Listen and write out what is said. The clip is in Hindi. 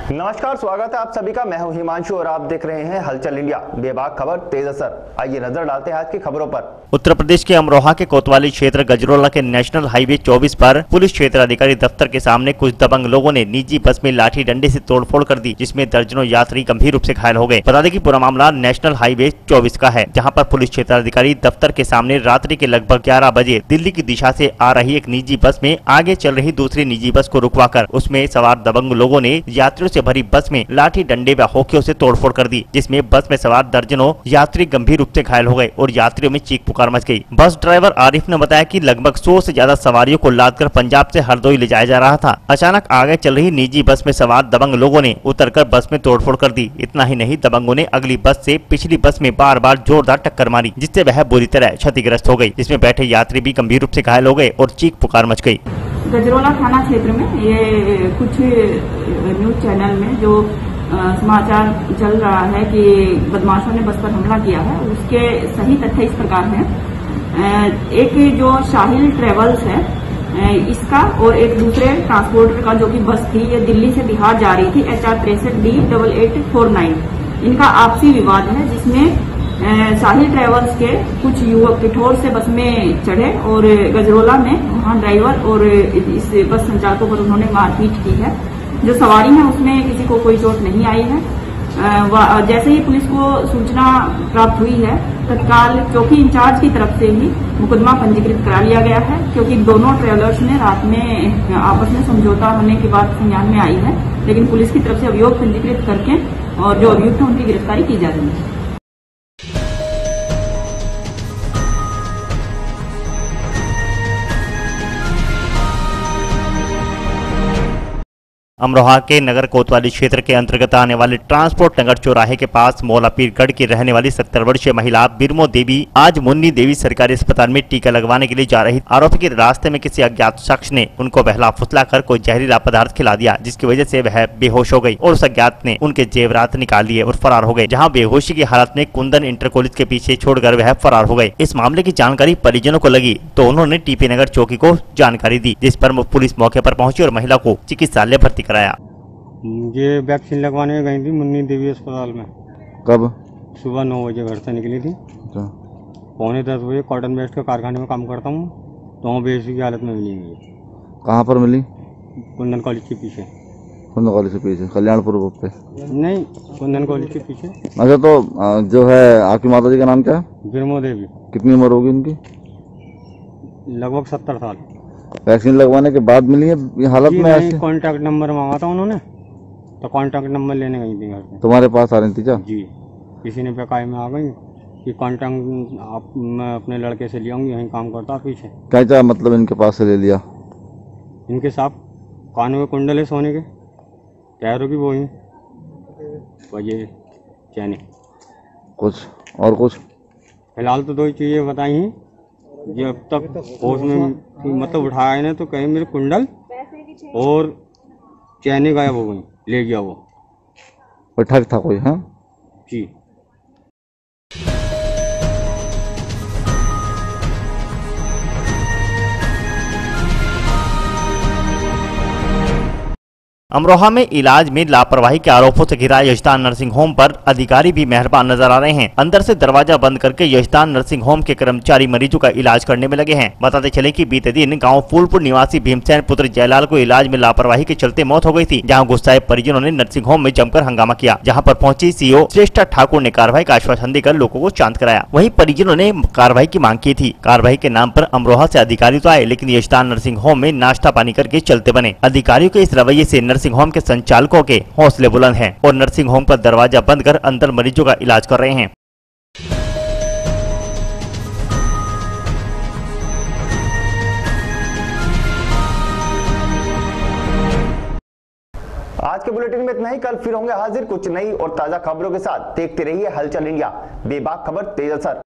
नमस्कार, स्वागत है आप सभी का। मैं हूं हिमांशु और आप देख रहे हैं हलचल इंडिया, बेबाक खबर तेज असर। आइए नजर डालते हैं आज की खबरों पर। उत्तर प्रदेश के अमरोहा के कोतवाली क्षेत्र गजरोला के नेशनल हाईवे 24 पर पुलिस क्षेत्र अधिकारी दफ्तर के सामने कुछ दबंग लोगों ने निजी बस में लाठी डंडे से तोड़फोड़ कर दी, जिसमें दर्जनों यात्री गंभीर रूप से घायल हो गए। बता दें कि पूरा मामला नेशनल हाईवे 24 का है, जहां पर पुलिस क्षेत्र अधिकारी दफ्तर के सामने रात्रि के लगभग 11 बजे दिल्ली की दिशा से आ रही एक निजी बस में आगे चल रही दूसरी निजी बस को रुकवाकर उसमें सवार दबंग लोगों ने यात्रियों से भरी बस में लाठी डंडे व होकियों से तोड़फोड़ कर दी, जिसमें बस में सवार दर्जनों यात्री गंभीर रूप से घायल हो गए और यात्रियों में चीख पुकार मच गई। बस ड्राइवर आरिफ ने बताया कि लगभग 100 से ज्यादा सवारियों को लादकर पंजाब से हरदोई ले जाया जा रहा था। अचानक आगे चल रही निजी बस में सवार दबंग लोगों ने उतरकर बस में तोड़फोड़ कर दी। इतना ही नहीं, दबंगों ने अगली बस से पिछली बस में बार बार जोरदार टक्कर मारी, जिससे वह बुरी तरह क्षतिग्रस्त हो गई, जिसमें बैठे यात्री भी गंभीर रूप से घायल हो गए और चीख पुकार मच गई। गजरोला थाना क्षेत्र में ये कुछ न्यूज चैनल में जो समाचार चल रहा है कि बदमाशों ने बस पर हमला किया है, उसके सही तथ्य इस प्रकार हैं। एक जो शाहिल ट्रेवल्स है इसका और एक दूसरे ट्रांसपोर्टर का जो कि बस थी, ये दिल्ली से बिहार जा रही थी, HR 63D8849। इनका आपसी विवाद है, जिसमें साहिल ट्रेवल्स के कुछ युवक पिठोर से बस में चढ़े और गजरोला में वहां ड्राइवर और इस बस संचालकों पर उन्होंने मारपीट की है। जो सवारी है उसमें किसी को कोई चोट नहीं आई है। जैसे ही पुलिस को सूचना प्राप्त हुई है, तत्काल चौकी इंचार्ज की तरफ से ही मुकदमा पंजीकृत करा लिया गया है, क्योंकि दोनों ट्रेवलर्स ने रात में आपस में समझौता होने की बात संज्ञान में आई है। लेकिन पुलिस की तरफ से अभियोग पंजीकृत करके और जो अभियुक्त है उनकी गिरफ्तारी की जा रही है। अमरोहा के नगर कोतवाली क्षेत्र के अंतर्गत आने वाले ट्रांसपोर्ट नगर चौराहे के पास मौलापीरगढ़ की रहने वाली 70 वर्षीय महिला बिरमो देवी आज मुन्नी देवी सरकारी अस्पताल में टीका लगवाने के लिए जा रही। आरोपी के रास्ते में किसी अज्ञात शख्स ने उनको बहला फुसलाकर कोई जहरीला पदार्थ खिला दिया, जिसकी वजह से वह बेहोश हो गई और उस अज्ञात ने उनके जेवरात निकाल लिए और फरार हो गए, जहाँ बेहोशी की हालत में कुंदन इंटर कॉलेज के पीछे छोड़कर वह फरार हो गए। इस मामले की जानकारी परिजनों को लगी तो उन्होंने TP नगर चौकी को जानकारी दी, जिस पर पुलिस मौके पर पहुंची और महिला को चिकित्सालय भर्ती कराया। ये वैक्सीन लगवाने गई थी मुन्नी देवी अस्पताल में। कब? सुबह 9 बजे घर से निकली थी। पौने 10 बजे कॉटन वेस्ट के कारखाने में काम करता हूँ, तो वहाँ बेहोशी की हालत में मिली हुई है। कहाँ पर मिली? कुंदन कॉलेज के पीछे। कुंदन कॉलेज के पीछे कल्याणपुर रोड पे? नहीं, कुंदन कॉलेज के पीछे। अच्छा, तो जो है आपकी माता जी का नाम क्या है? बिरमो देवी। कितनी उम्र होगी उनकी? लगभग 70 साल। वैक्सीन लगवाने के बाद मिली है ये हालत में? ऐसे कॉन्टैक्ट नंबर मांगा था उन्होंने, तो कॉन्टैक्ट नंबर लेने गई थी घर से। तुम्हारे पास आ रही थी क्या? जी, किसी ने बेकाय में आ गई कि कॉन्टैक्ट आप मैं अपने लड़के से ले आऊंगी, यहीं काम करता पीछे। क्या मतलब इनके पास से ले लिया? इनके साथ कानों के कुंडल है सोने के, पैरों की वो ही वजह चैनी। कुछ और कुछ? फिलहाल तो 2 चीजें बताई हैं। जब तक होश में मतलब उठाया ना, तो कहीं मेरे कुंडल और चैनी गायब हो गई, ले गया वो। ठग था कोई? हाँ जी। अमरोहा में इलाज में लापरवाही के आरोपों से घिरा यशदान नर्सिंग होम पर अधिकारी भी मेहरबान नजर आ रहे हैं। अंदर से दरवाजा बंद करके यशदान नर्सिंग होम के कर्मचारी मरीजों का इलाज करने में लगे हैं। बताते चले कि बीते दिन गांव फूलपुर निवासी भीमसेन पुत्र जयलाल को इलाज में लापरवाही के चलते मौत हो गई थी, जहां गुस्साए परिजनों ने नर्सिंग होम में जमकर हंगामा किया, जहां पर पहुंची CEO श्रेष्ठा ठाकुर ने कार्रवाई का आश्वासन देकर लोगों को शांत कराया। वहीं परिजनों ने कार्रवाई की मांग की थी। कार्रवाई के नाम पर अमरोहा से अधिकारी तो आए, लेकिन यशदान नर्सिंग होम में नाश्ता पानी करके चलते बने। अधिकारियों के इस रवैये से नर्सिंग होम के संचालकों के हौसले बुलंद हैं और नर्सिंग होम पर दरवाजा बंद कर अंदर मरीजों का इलाज कर रहे हैं। आज के बुलेटिन में इतना ही। कल फिर होंगे हाजिर कुछ नई और ताजा खबरों के साथ। देखते रहिए हलचल इंडिया, बेबाक खबर तेज असर।